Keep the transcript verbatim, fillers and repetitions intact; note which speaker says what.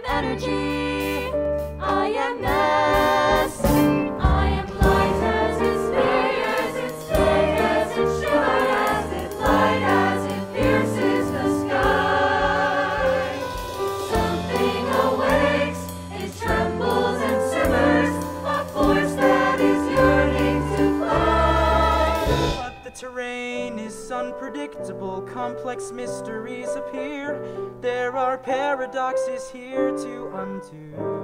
Speaker 1: am energy. I am mass. I am light as it's big, as it's big, as it's short, as it light, as it pierces the sky. Something awakes, it trembles and simmers, a force that is yearning to fly.
Speaker 2: But the terrain is unpredictable, complex mysteries appear. There are paradoxes here to undo.